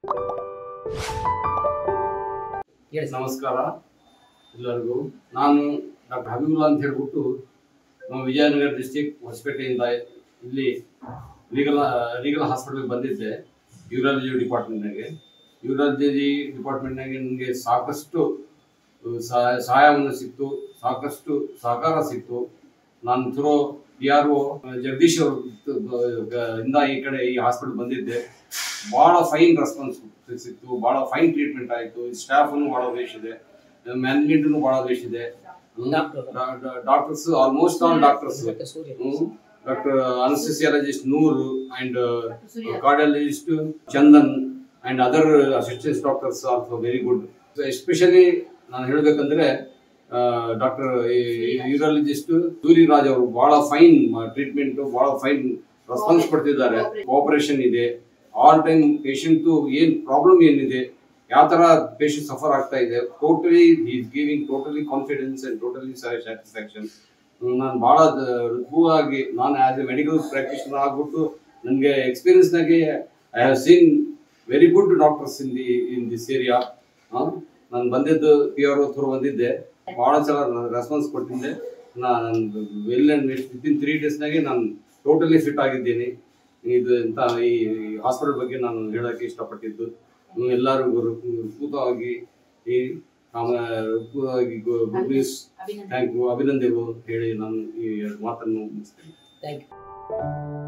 ನಮಸ್ಕಾರ ಎಲ್ಲರಿಗೂ. ನಾನು ಡಾಕ್ಟರ್ ಹಬೀಬುಲ್ಲಾ ಅಂತ ಹೇಳ್ಬಿಟ್ಟು ವಿಜಯನಗರ ಡಿಸ್ಟ್ರಿಕ್ಟ್ ಹೊಸಪೇಟೆಯಿಂದ ಇಲ್ಲಿ ರೀಗಲ್ ಹಾಸ್ಪಿಟಲ್ಗೆ ಬಂದಿದ್ದೆ. ಯೂರಾಲಜಿ ಡಿಪಾರ್ಟ್ಮೆಂಟ್ನಾಗೆ ನನಗೆ ಸಾಕಷ್ಟು ಸಹಾಯವನ್ನು ಸಿಕ್ತು, ಸಾಕಷ್ಟು ಸಹಕಾರ ಸಿಕ್ತು. ನಾನು ಥ್ರೋ PRO ಜಗದೀಶ್ ಇಂದ ಈ ಕಡೆ ಈ ಹಾಸ್ಪಿಟಲ್ ಬಂದಿದ್ದೆ. ಭಾಳ ಫೈನ್ ರೆಸ್ಪಾನ್ಸ್ ಸಿಕ್ತು, ಭಾಳ ಫೈನ್ ಟ್ರೀಟ್ಮೆಂಟ್ ಆಯಿತು. ಸ್ಟಾಫನ್ನು ಭಾಳ ವೇಸ್ಟ್ ಇದೆ, ಮ್ಯಾನೇಜ್ಮೆಂಟನ್ನು ಭಾಳ ವೇಸ್ಟ್ ಇದೆ. Doctors almost all doctors, doctor anaesthesiologist Noor and cardiologist Chandan and other assistant doctors also very good. Especially ನಾನು ಹೇಳಬೇಕಂದ್ರೆ ಡಾಕ್ಟರ್ ಯೂರಾಲಜಿಸ್ಟ್ ಸೂರ್ಯರಾಜ್ ಅವರು ಭಾಳ ಫೈನ್ ಟ್ರೀಟ್ಮೆಂಟ್, ಭಾಳ ಫೈನ್ ರೆಸ್ಪಾನ್ಸ್ ಕೊಡ್ತಿದ್ದಾರೆ. ಕೋಆಪರೇಷನ್ ಇದೆ. ಆಲ್ ಟೈಮ್ ಪೇಷಂಟು ಏನು ಪ್ರಾಬ್ಲಮ್ ಏನಿದೆ, ಯಾವ ಥರ ಪೇಷಂಟ್ ಸಫರ್ ಆಗ್ತಾ ಇದೆ, totally is giving totally confidence and totally satisfaction. ನಾನು ಭಾಳ ಅದ್ಭುತವಾಗಿ ನಾನು ಆ್ಯಸ್ ಎ ಮೆಡಿಕಲ್ ಪ್ರಾಕ್ಟಿಷನರ್ ಆಗ್ಬಿಟ್ಟು ನನಗೆ ಎಕ್ಸ್ಪೀರಿಯನ್ಸ್ನಾಗೆ I have seen very good doctors in this area. ನಾನು ಬಂದಿದ್ದು PRO ಥ್ರೂ ಬಂದಿದ್ದೆ. ಭಾಳ ಸಲ ರೆಸ್ಪಾನ್ಸ್ ಕೊಟ್ಟಿದ್ದೆ. ನಾನು ವಿತಿನ್ 3 ಡೇಸ್ನಾಗೆ ನಾನು ಟೋಟಲಿ ಫಿಟ್ ಆಗಿದ್ದೀನಿ. ಇದು ಅಂತ ಈ ಹಾಸ್ಪಿಟಲ್ ಬಗ್ಗೆ ನಾನು ಹೇಳೋಕ್ಕೆ ಇಷ್ಟಪಟ್ಟಿದ್ದು. ಎಲ್ಲರಿಗೂ ಅದ್ಭುತವಾಗಿ ಗುಡ್ ನ್ಯೂಸ್, ಥ್ಯಾಂಕ್ ಯು, ಅಭಿನಂದನೆಗಳು ಹೇಳಿ ನಾನು ಈ ಮಾತನ್ನು ಮುಗಿಸ್ತೇನೆ. Thank you.